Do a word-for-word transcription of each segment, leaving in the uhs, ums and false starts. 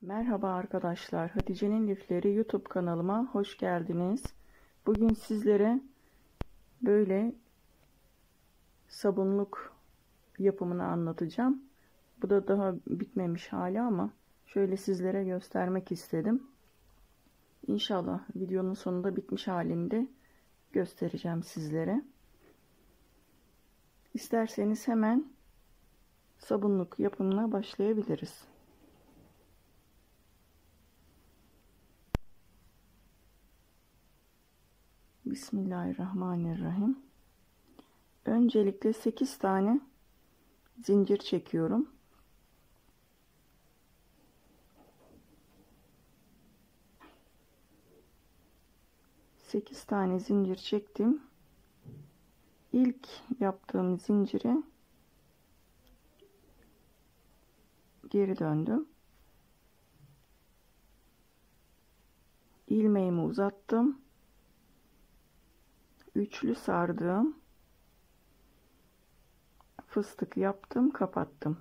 Merhaba arkadaşlar, Hatice'nin Lifleri YouTube kanalıma hoş geldiniz. Bugün sizlere böyle sabunluk yapımını anlatacağım. Bu da daha bitmemiş hali ama şöyle sizlere göstermek istedim. İnşallah videonun sonunda bitmiş halinde göstereceğim sizlere. İsterseniz hemen sabunluk yapımına başlayabiliriz. Bismillahirrahmanirrahim. Öncelikle sekiz tane zincir çekiyorum. sekiz tane zincir çektim. İlk yaptığım zincire geri döndüm. İlmeğimi uzattım. Üçlü sardım. Fıstık yaptım, kapattım.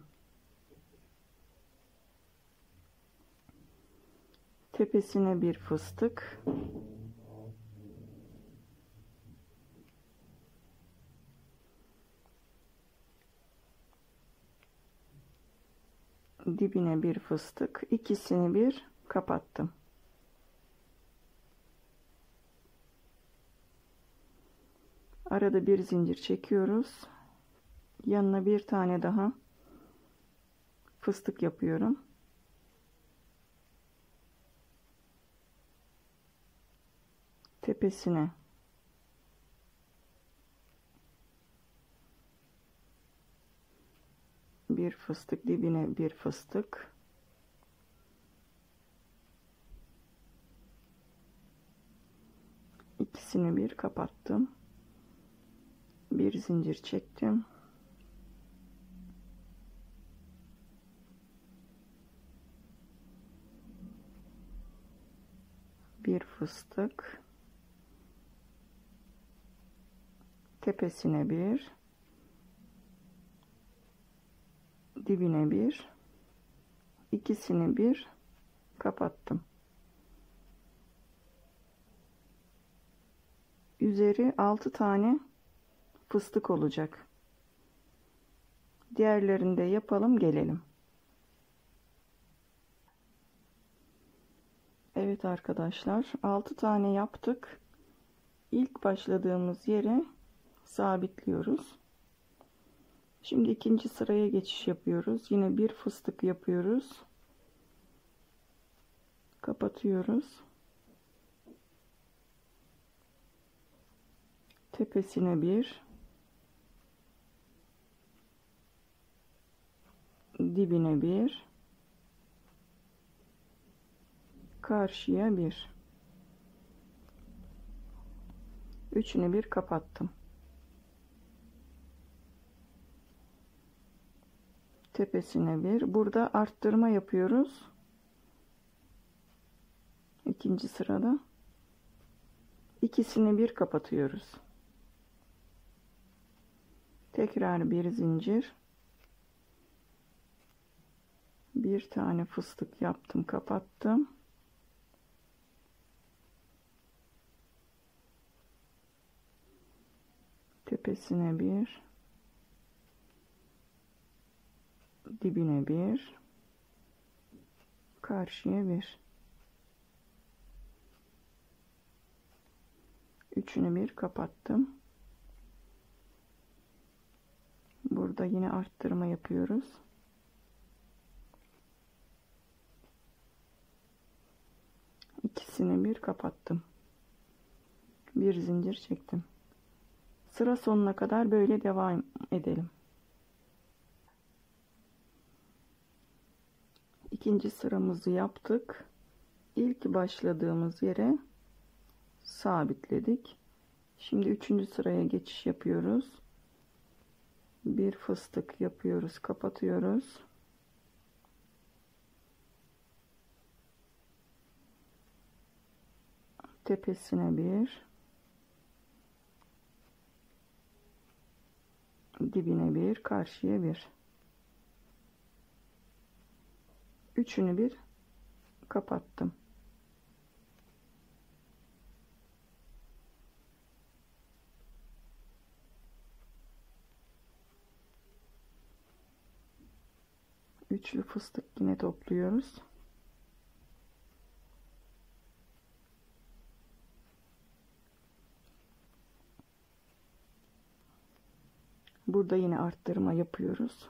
Tepesine bir fıstık. Dibine bir fıstık. İkisini bir kapattım. Arada bir zincir çekiyoruz. Yanına bir tane daha fıstık yapıyorum. Tepesine bir fıstık, dibine bir fıstık. İkisini bir kapattım. Bir zincir çektim. Bir fıstık. Tepesine bir. Dibine bir. İkisini bir kapattım. Üzeri altı tane fıstık olacak. Diğerlerini de yapalım, gelelim. Evet arkadaşlar, altı tane yaptık. İlk başladığımız yere sabitliyoruz. Şimdi ikinci sıraya geçiş yapıyoruz. Yine bir fıstık yapıyoruz. Kapatıyoruz. Tepesine bir. Dibine bir. Karşıya bir. Üçünü bir kapattım. Tepesine bir. Burada arttırma yapıyoruz. İkinci sırada ikisini bir kapatıyoruz. Tekrar bir zincir. Bir tane fıstık yaptım, kapattım. Tepesine bir. Dibine bir. Karşıya bir. Üçünü bir kapattım. Burada yine arttırma yapıyoruz. İkisini bir kapattım. Bir zincir çektim. Sıra sonuna kadar böyle devam edelim. İkinci sıramızı yaptık. İlk başladığımız yere sabitledik. Şimdi üçüncü sıraya geçiş yapıyoruz. Bir fıstık yapıyoruz, kapatıyoruz. Tepesine bir. Dibine bir, karşıya bir. Üçünü bir kapattım. Üçlü fıstık yine topluyoruz. Burada yine arttırma yapıyoruz.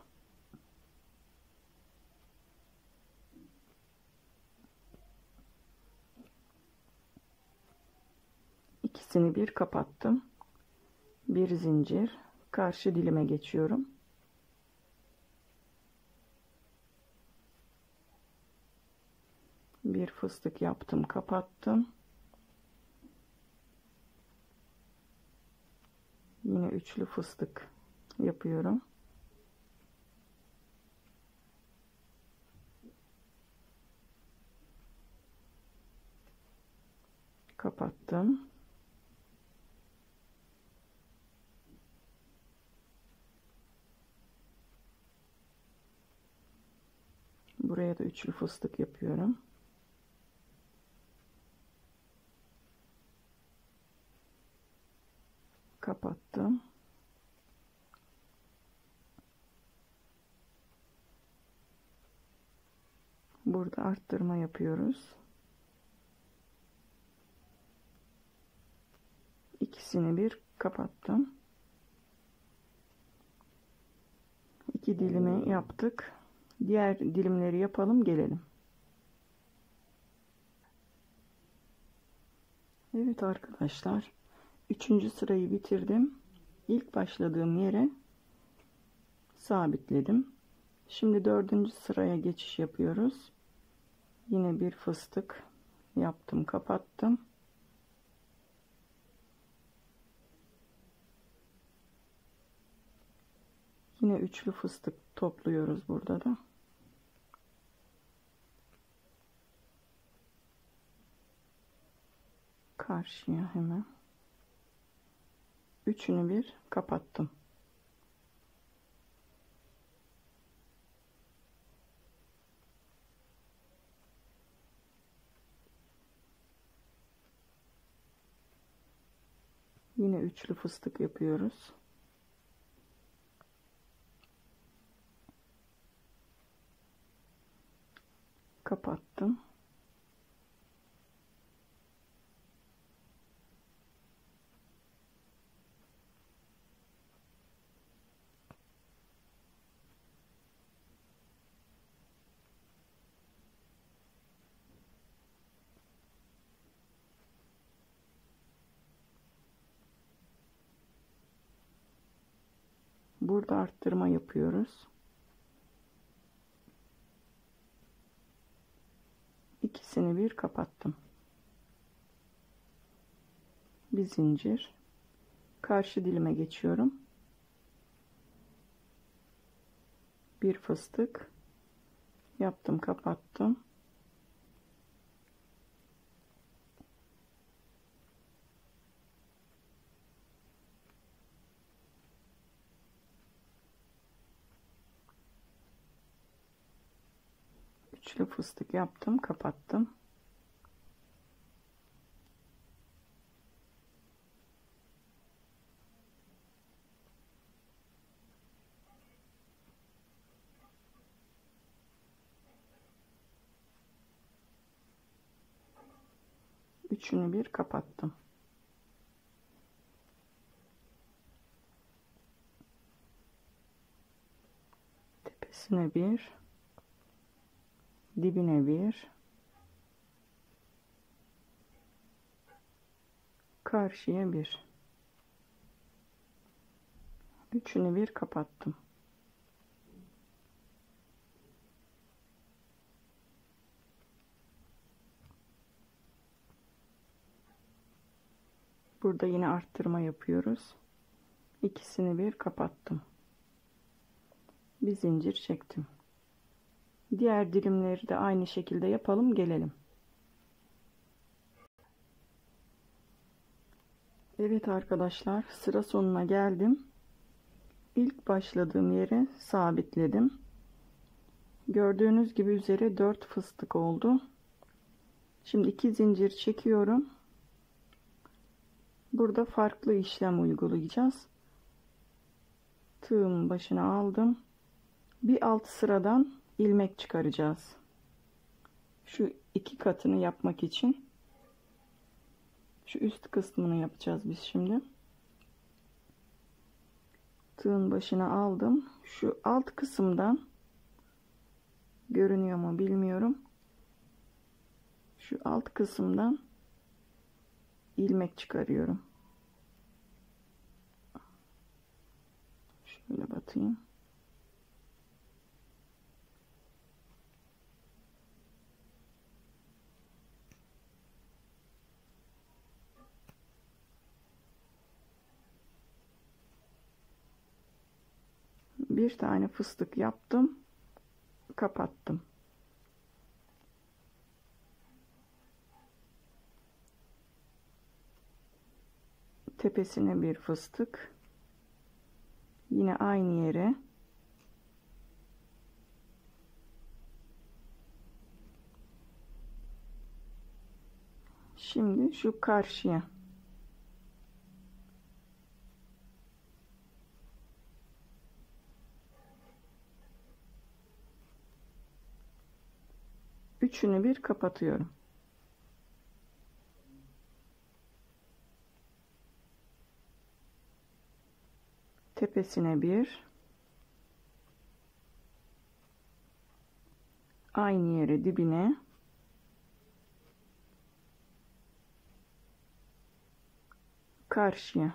İkisini bir kapattım. Bir zincir, karşı dilime geçiyorum. Bir fıstık yaptım, kapattım. Yine üçlü fıstık yapıyorum. Kapattım. Buraya da üçlü fıstık yapıyorum. Kapattım. Burada arttırma yapıyoruz. İkisini bir kapattım. İki dilimi yaptık. Diğer dilimleri yapalım, gelelim. Evet arkadaşlar, üçüncü sırayı bitirdim. İlk başladığım yere sabitledim. Şimdi dördüncü sıraya geçiş yapıyoruz. Yine bir fıstık yaptım, kapattım. Yine üçlü fıstık topluyoruz burada da. Karşıya hemen. Üçünü bir kapattım. Yine üçlü fıstık yapıyoruz. Kapattım. Burada arttırma yapıyoruz. İkisini bir kapattım. Bir zincir. Karşı dilime geçiyorum. Bir fıstık yaptım, kapattım. Üçlü fıstık yaptım, kapattım. Üçünü bir kapattım. Tepesine bir, dibine bir, karşıya bir. Üçünü bir kapattım. Burada yine arttırma yapıyoruz. İkisini bir kapattım. Bir zincir çektim. Diğer dilimleri de aynı şekilde yapalım, gelelim. Evet arkadaşlar, sıra sonuna geldim. İlk başladığım yere sabitledim. Gördüğünüz gibi üzeri dört fıstık oldu. Şimdi iki zincir çekiyorum. Burada farklı işlem uygulayacağız. Tığın başına aldım. Bir alt sıradan ilmek çıkaracağız. Şu iki katını yapmak için şu üst kısmını yapacağız biz şimdi. Tığın başına aldım. Şu alt kısımdan görünüyor mu bilmiyorum. Şu alt kısımdan ilmek çıkarıyorum. Şöyle batayım. Bir tane fıstık yaptım, kapattım. Tepesine bir fıstık. Yine aynı yere. Şimdi şu karşıya. Üçünü bir kapatıyorum. Tepesine bir. Aynı yere dibine. Karşıya.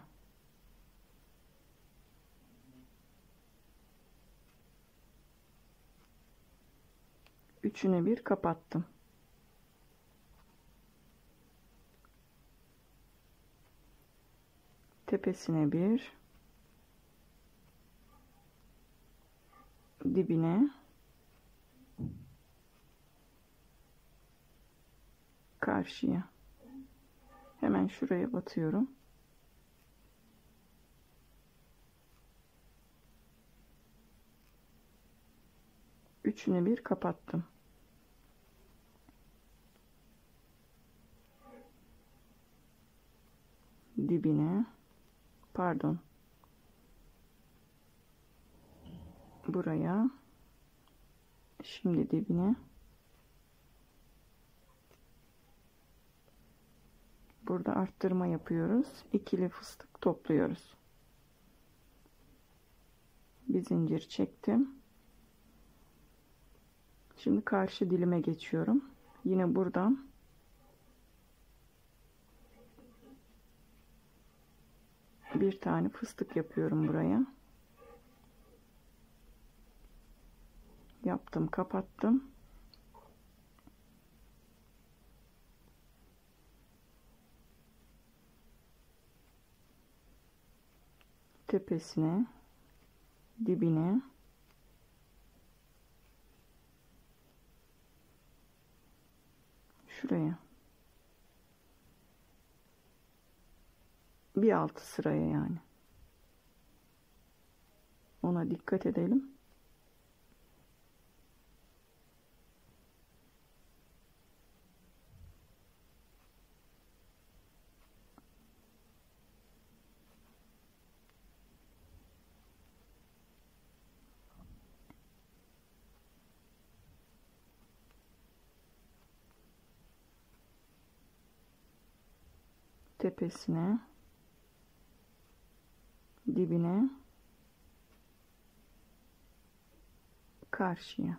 Üçünü bir kapattım. Tepesine bir. Dibine. Karşıya. Hemen şuraya batıyorum. Üçünü bir kapattım. Dibine, pardon, buraya, şimdi dibine, burada arttırma yapıyoruz, ikili fıstık topluyoruz. Bir zincir çektim. Şimdi karşı dilime geçiyorum. Yine buradan bir tane fıstık yapıyorum buraya. Yaptım, kapattım. Tepesine, dibine, şuraya, bir altı sıraya yani. Ona dikkat edelim. Tepesine, dibine, karşıya.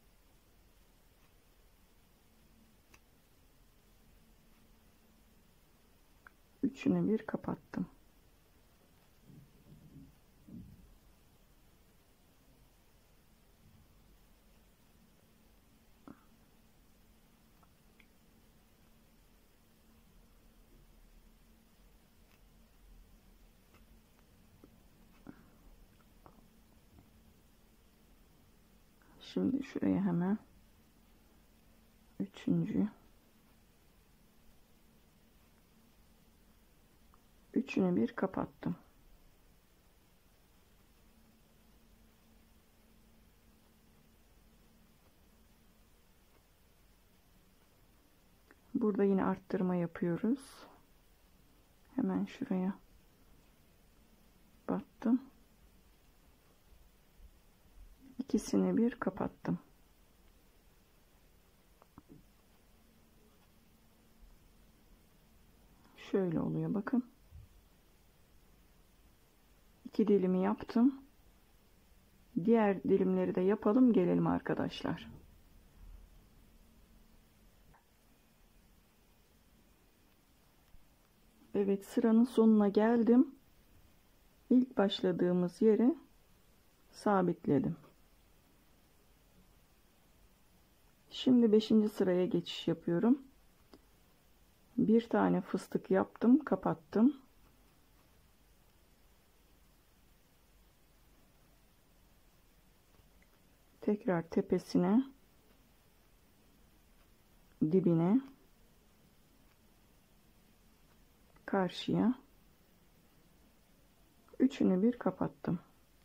Üçünü bir kapattım. Şimdi şuraya hemen üçüncü, üçünü bir kapattım. Burada yine arttırma yapıyoruz. Hemen şuraya battım. İkisini bir kapattım. Şöyle oluyor bakın. İki dilimi yaptım. Diğer dilimleri de yapalım, gelelim arkadaşlar. Evet, sıranın sonuna geldim. İlk başladığımız yere sabitledim. Şimdi beşinci sıraya geçiş yapıyorum. Bir tane fıstık yaptım, kapattım. Tekrar tepesine, dibine, karşıya, üçünü bir kapattım.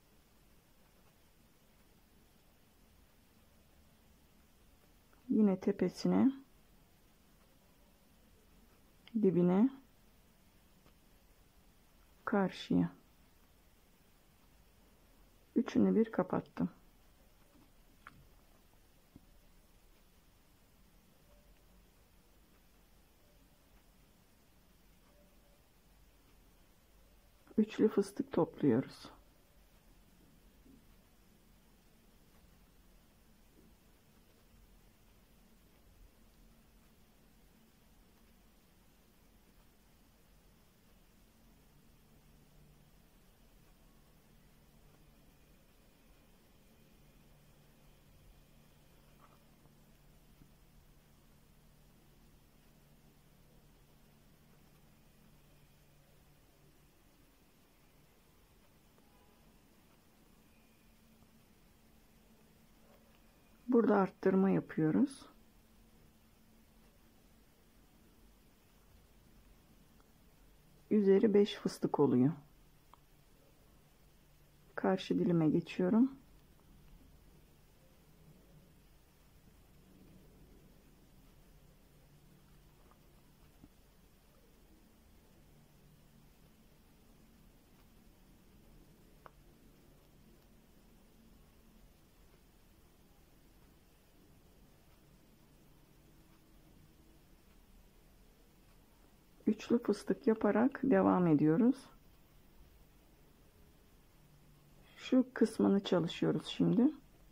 Yine tepesine, dibine, karşıya, üçünü bir kapattım. Üçlü fıstık topluyoruz. Burada arttırma yapıyoruz. Üzeri beş fıstık oluyor. Karşı dilime geçiyorum. Üçlü fıstık yaparak devam ediyoruz. Şu kısmını çalışıyoruz şimdi.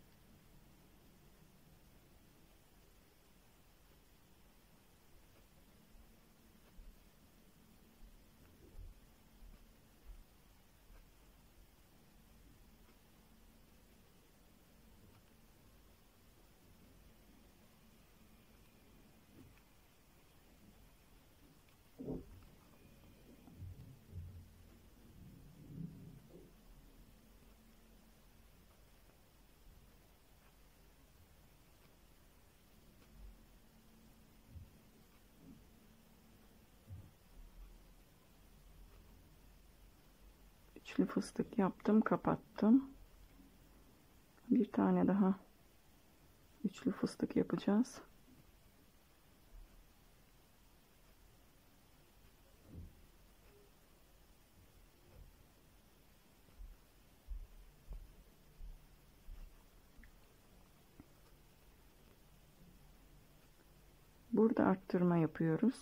Üçlü fıstık yaptım, kapattım. Bir tane daha üçlü fıstık yapacağız. Burada arttırma yapıyoruz.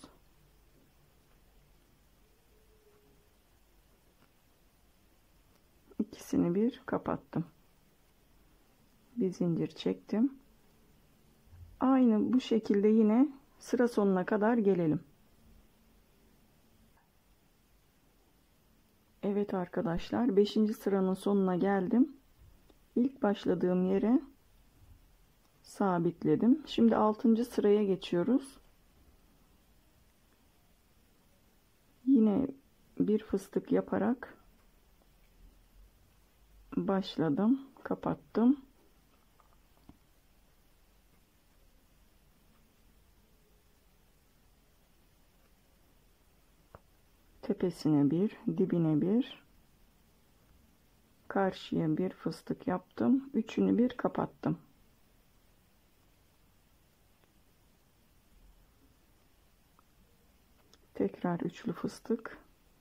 İkisini bir kapattım. Bir zincir çektim. Aynı bu şekilde yine sıra sonuna kadar gelelim. Evet arkadaşlar, beşinci sıranın sonuna geldim. İlk başladığım yere sabitledim. Şimdi altıncı sıraya geçiyoruz. Yine bir fıstık yaparak başladım, kapattım. Tepesine bir, dibine bir, karşıya bir fıstık yaptım. Üçünü bir kapattım. Tekrar üçlü fıstık.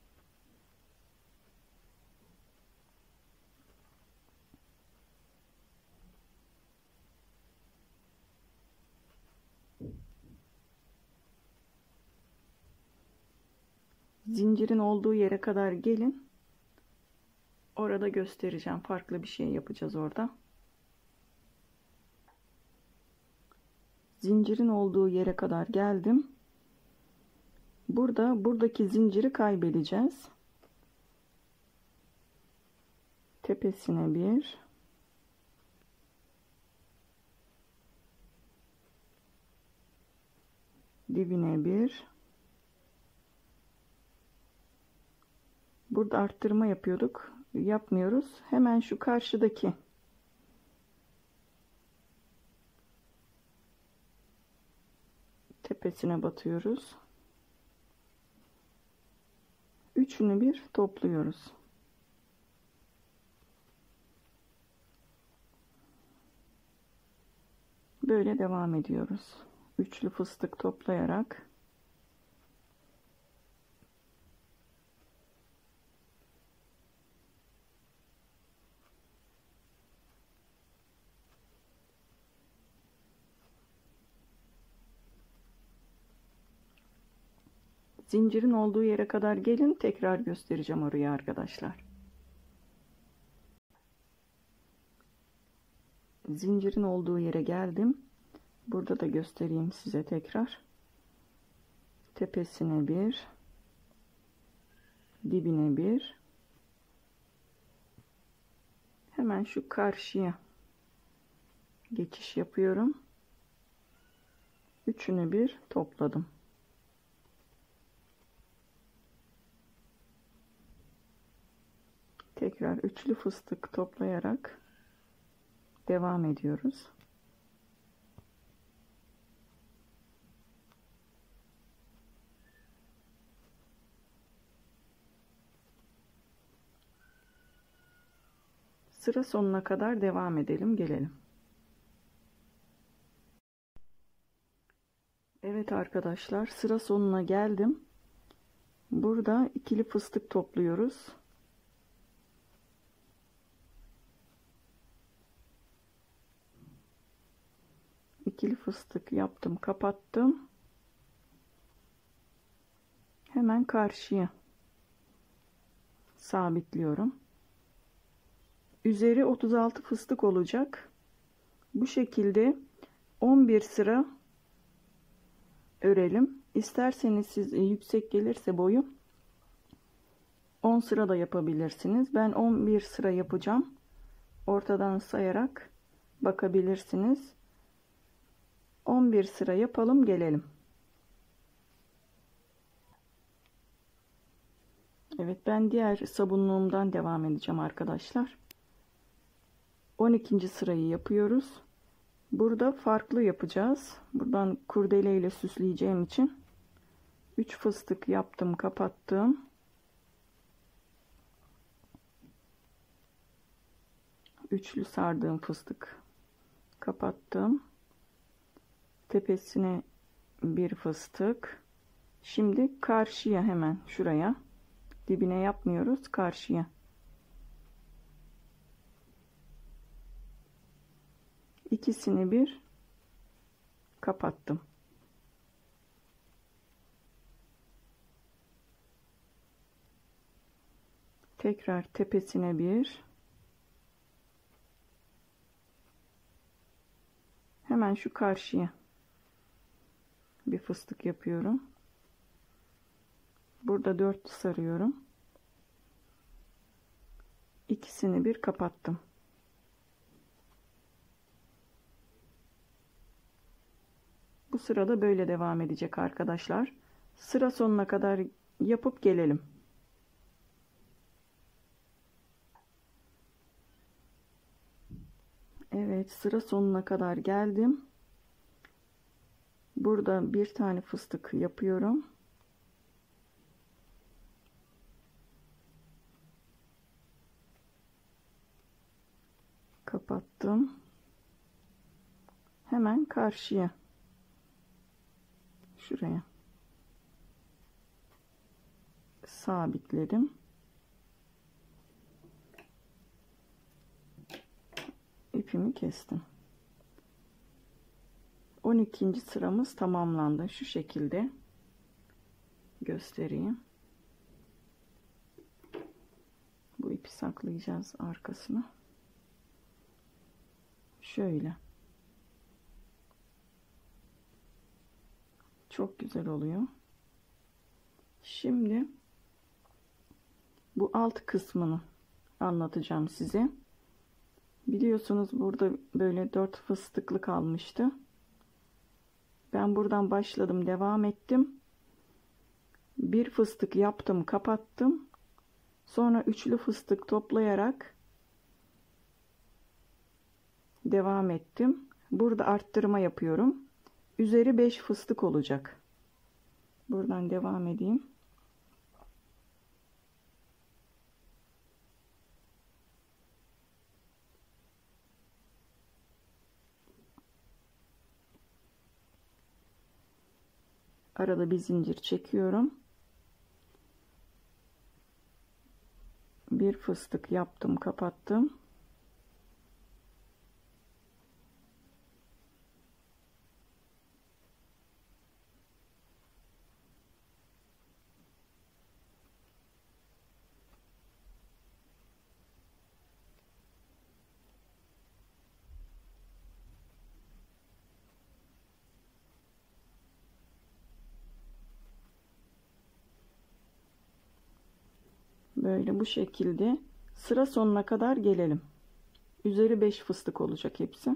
Zincirin olduğu yere kadar gelin. Orada göstereceğim. Farklı bir şey yapacağız orada. Zincirin olduğu yere kadar geldim. Burada buradaki zinciri kaybedeceğiz. Tepesine bir. Dibine bir. Burada arttırma yapıyorduk. Yapmıyoruz. Hemen şu karşıdaki tepesine batıyoruz. Üçünü bir topluyoruz. Böyle devam ediyoruz. Üçlü fıstık toplayarak zincirin olduğu yere kadar gelin, tekrar göstereceğim orayı arkadaşlar. Zincirin olduğu yere geldim. Burada da göstereyim size tekrar. Tepesine bir, dibine bir. Hemen şu karşıya geçiş yapıyorum. Üçünü bir topladım. Tekrar üçlü fıstık toplayarak devam ediyoruz. Sıra sonuna kadar devam edelim, gelelim. Evet arkadaşlar, sıra sonuna geldim. Burada ikili fıstık topluyoruz. İkili fıstık yaptım, kapattım. Hemen karşıya sabitliyorum. Üzeri otuz altı fıstık olacak. Bu şekilde on bir sıra örelim. İsterseniz siz yüksek gelirse boyu on sıra da yapabilirsiniz. Ben on bir sıra yapacağım. Ortadan sayarak bakabilirsiniz. on bir sıra yapalım, gelelim. Evet, ben diğer sabunluğumdan devam edeceğim arkadaşlar. on ikinci sırayı yapıyoruz. Burada farklı yapacağız. Buradan kurdele ile süsleyeceğim için üç fıstık yaptım, kapattım. Üçlü sardığım fıstık kapattım. Tepesine bir fıstık. Şimdi karşıya, hemen şuraya, dibine yapmıyoruz, karşıya. İkisini bir kapattım. Tekrar tepesine bir. Hemen şu karşıya bir fıstık yapıyorum. Burada dört sarıyorum. İkisini bir kapattım. Bu sırada böyle devam edecek arkadaşlar. Sıra sonuna kadar yapıp gelelim. Evet, sıra sonuna kadar geldim. Burada bir tane fıstık yapıyorum. Kapattım. Hemen karşıya, şuraya sabitledim. İpimi kestim. on ikinci sıramız tamamlandı. Şu şekilde göstereyim. Bu ipi saklayacağız arkasına. Şöyle. Çok güzel oluyor. Şimdi bu alt kısmını anlatacağım size. Biliyorsunuz burada böyle dört fıstıklı kalmıştı. Ben buradan başladım, devam ettim. Bir fıstık yaptım, kapattım. Sonra üçlü fıstık toplayarak devam ettim. Burada arttırma yapıyorum. Üzeri beş fıstık olacak. Buradan devam edeyim. Arada bir zincir çekiyorum. Bir fıstık yaptım, kapattım. Böyle bu şekilde sıra sonuna kadar gelelim. Üzeri beş fıstık olacak hepsi.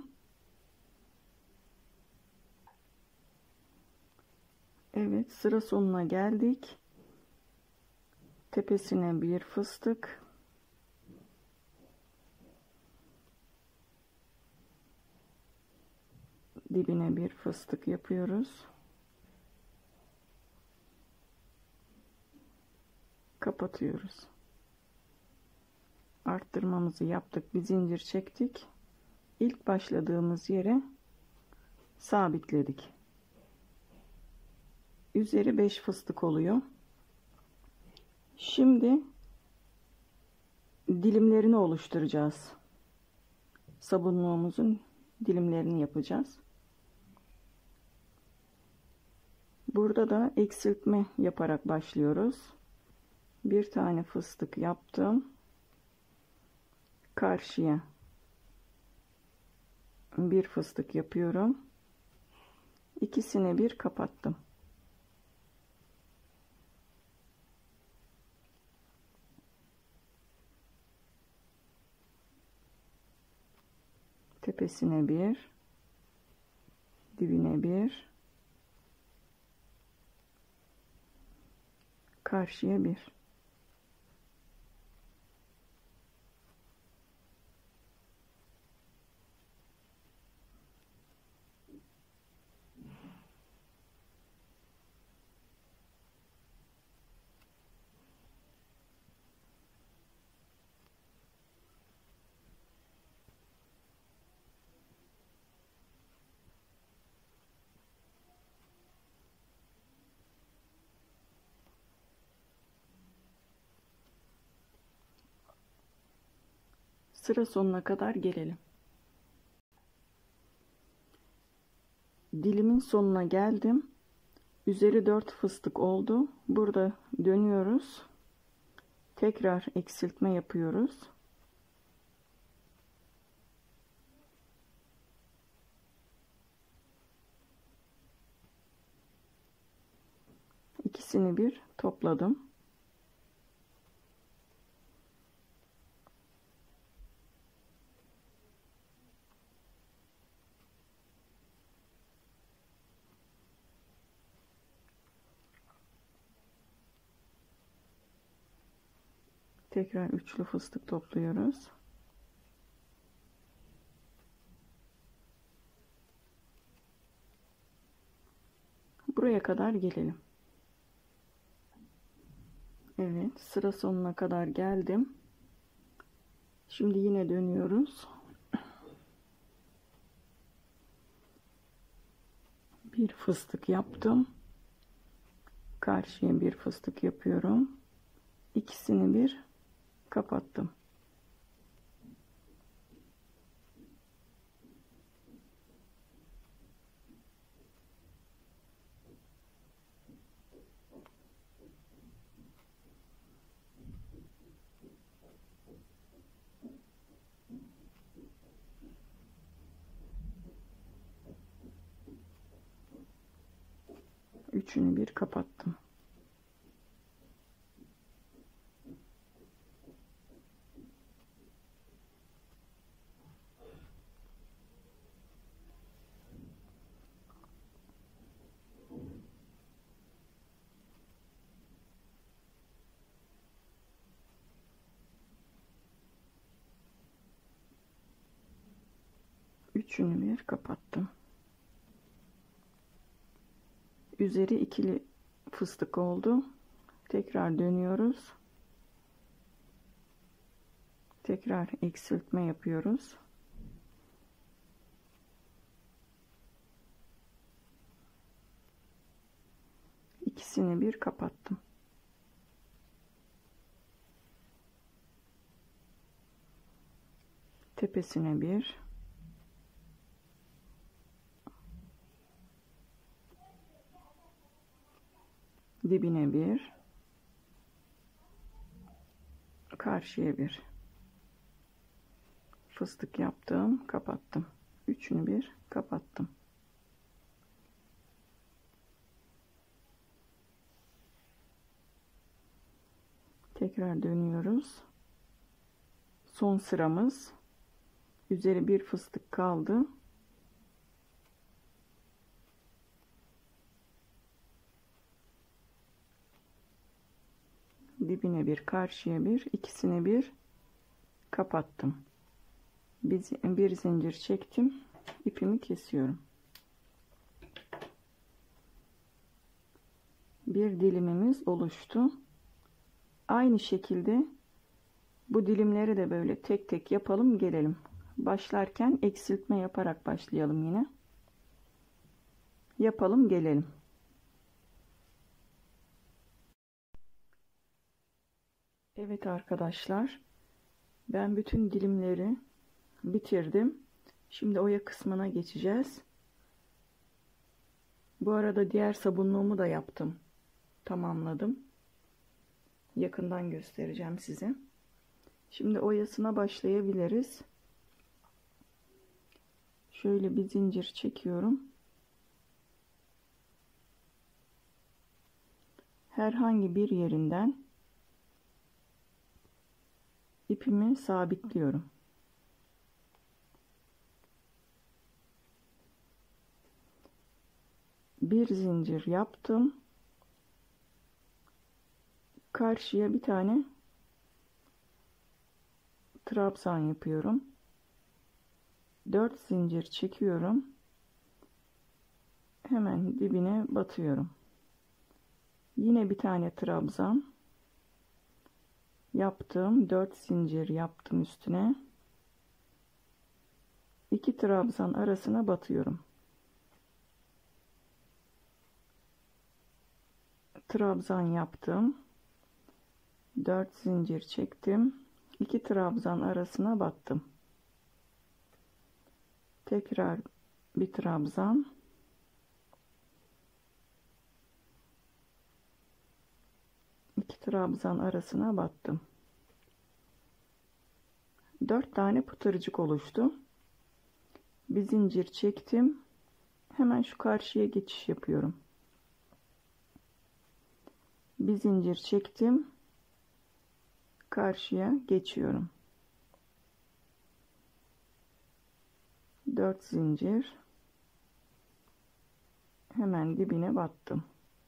Evet, sıra sonuna geldik. Tepesine bir fıstık. Dibine bir fıstık yapıyoruz. Kapatıyoruz. Arttırmamızı yaptık. Bir zincir çektik. İlk başladığımız yere sabitledik. Üzeri beş fıstık oluyor. Şimdi dilimlerini oluşturacağız. Sabunluğumuzun dilimlerini yapacağız. Burada da eksiltme yaparak başlıyoruz. Bir tane fıstık yaptım. Karşıya bir fıstık yapıyorum. İkisini bir kapattım. Tepesine bir, dibine bir, karşıya bir. Sıra sonuna kadar gelelim. Dilimin sonuna geldim. Üzeri dört fıstık oldu. Burada dönüyoruz. Tekrar eksiltme yapıyoruz. İkisini bir topladım. Tekrar üçlü fıstık topluyoruz. Buraya kadar gelelim. Evet, sıra sonuna kadar geldim. Şimdi yine dönüyoruz. Bir fıstık yaptım. Karşıya bir fıstık yapıyorum. İkisini bir kapattım. Üçünü bir kapattım. Üçünü bir kapattım. Üzeri ikili fıstık oldu. Tekrar dönüyoruz. Tekrar eksiltme yapıyoruz. İkisini bir kapattım. Tepesine bir, dibine bir, karşıya bir fıstık yaptım, kapattım. Üçünü bir kapattım. Tekrar dönüyoruz. Son sıramız. Üzeri bir fıstık kaldı. Dibine bir, karşıya bir, ikisini bir kapattım. Bir, bir zincir çektim. İpimi kesiyorum. Bir dilimimiz oluştu. Aynı şekilde bu dilimleri de böyle tek tek yapalım, gelelim. Başlarken eksiltme yaparak başlayalım yine. Yapalım, gelelim. Evet arkadaşlar, ben bütün dilimleri bitirdim. Şimdi oya kısmına geçeceğiz. Bu arada diğer sabunluğumu da yaptım. Tamamladım. Yakından göstereceğim size. Şimdi oyasına başlayabiliriz. Şöyle bir zincir çekiyorum. Herhangi bir yerinden ipimi sabitliyorum. Bir zincir yaptım. Karşıya bir tane trabzan yapıyorum. dört zincir çekiyorum. Hemen dibine batıyorum. Yine bir tane trabzan yaptım. dört zincir yaptım üstüne. iki trabzan arasına batıyorum. Trabzan yaptım. dört zincir çektim. iki trabzan arasına battım. Tekrar bir trabzan. iki trabzan arasına battım. dört tane pıtırcık oluştu. Bir zincir çektim. Hemen şu karşıya geçiş yapıyorum. Bir zincir çektim. Karşıya geçiyorum. dört zincir. Hemen dibine battım.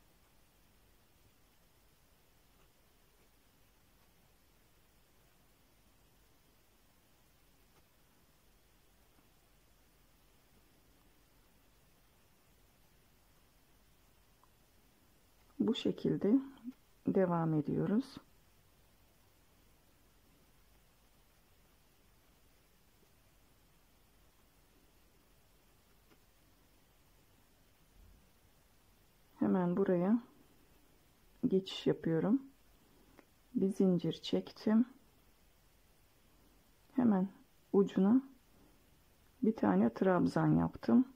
Bu şekilde devam ediyoruz. Hemen buraya geçiş yapıyorum. Bir zincir çektim. Hemen ucuna bir tane trabzan yaptım.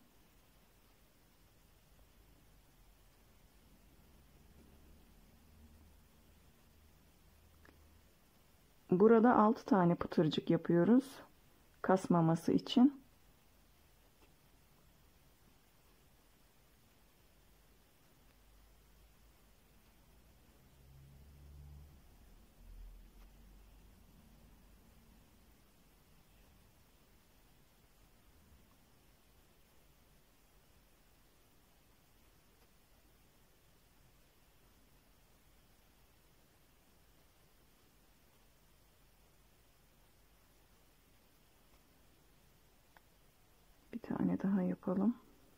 Burada altı tane pıtırcık yapıyoruz. Kasmaması için. Bir tane daha yapalım.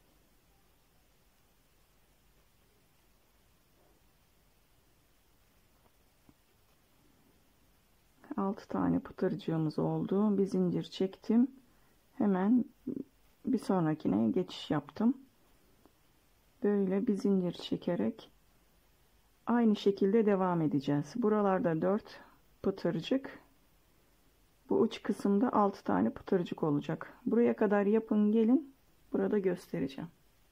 altı tane pıtırcığımız oldu. Bir zincir çektim. Hemen bir sonrakine geçiş yaptım. Böyle bir zincir çekerek aynı şekilde devam edeceğiz. Buralarda dört pıtırcık. Bu uç kısımda altı tane pıtırcık olacak. Buraya kadar yapın gelin. Burada göstereceğim.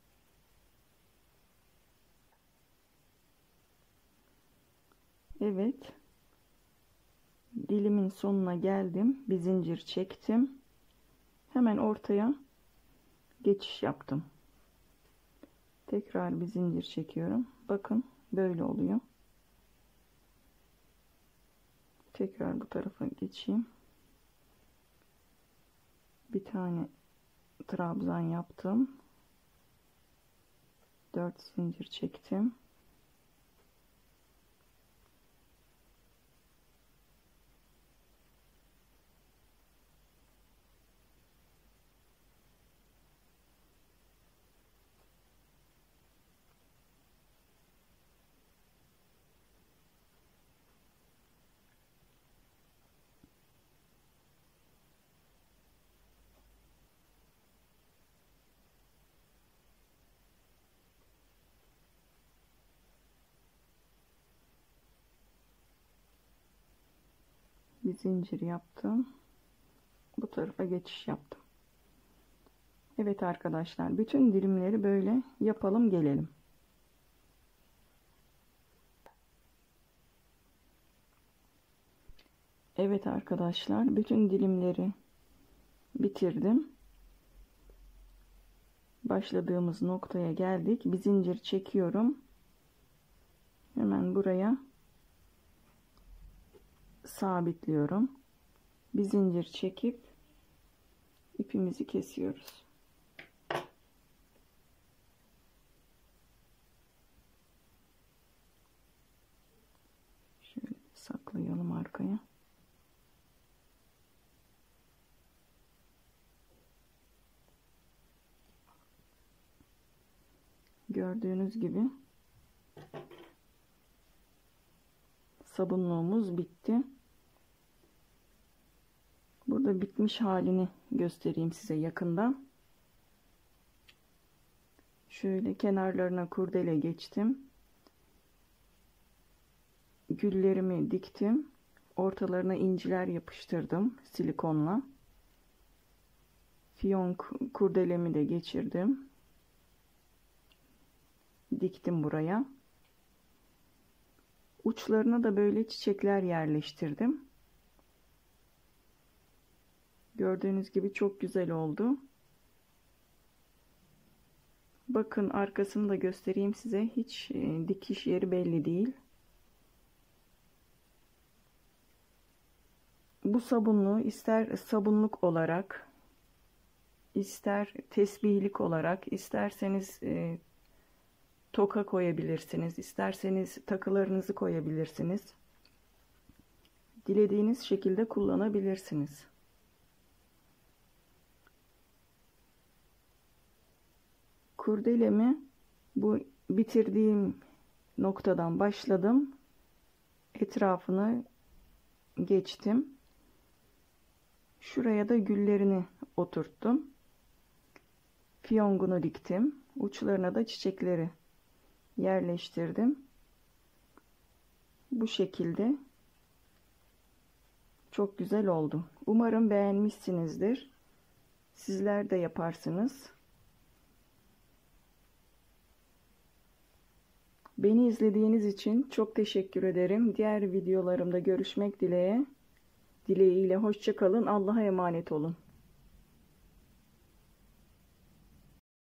Evet. Dilimin sonuna geldim. Bir zincir çektim. Hemen ortaya geçiş yaptım. Tekrar bir zincir çekiyorum. Bakın böyle oluyor. Tekrar bu tarafa geçeyim. Bir tane trabzan yaptım. dört zincir çektim. Bir zincir yaptım. Bu tarafa geçiş yaptım. Evet arkadaşlar, bütün dilimleri böyle yapalım gelelim. Evet arkadaşlar, bütün dilimleri bitirdim. Başladığımız noktaya geldik. Bir zincir çekiyorum. Hemen buraya sabitliyorum. Bir zincir çekip ipimizi kesiyoruz. Şöyle saklayalım arkaya. Gördüğünüz gibi sabunluğumuz bitti. Burada bitmiş halini göstereyim size yakından. Şöyle kenarlarına kurdele geçtim. Güllerimi diktim. Ortalarına inciler yapıştırdım silikonla. Fiyonk kurdelemi de geçirdim. Diktim buraya. Uçlarına da böyle çiçekler yerleştirdim. Gördüğünüz gibi çok güzel oldu. Bakın arkasını da göstereyim size. Hiç e, dikiş yeri belli değil. Bu sabunluğu ister sabunluk olarak, ister tesbihlik olarak, isterseniz e, toka koyabilirsiniz, isterseniz takılarınızı koyabilirsiniz. Dilediğiniz şekilde kullanabilirsiniz. Kurdelemi bu bitirdiğim noktadan başladım. Etrafını geçtim. Şuraya da güllerini oturttum. Fiyongunu diktim. Uçlarına da çiçekleri yerleştirdim. Bu şekilde Çok güzel oldu. Umarım beğenmişsinizdir. Sizler de yaparsınız. Beni izlediğiniz için çok teşekkür ederim. Diğer videolarımda görüşmek dileğiyle. Dileğiyle hoşça kalın. Allah'a emanet olun.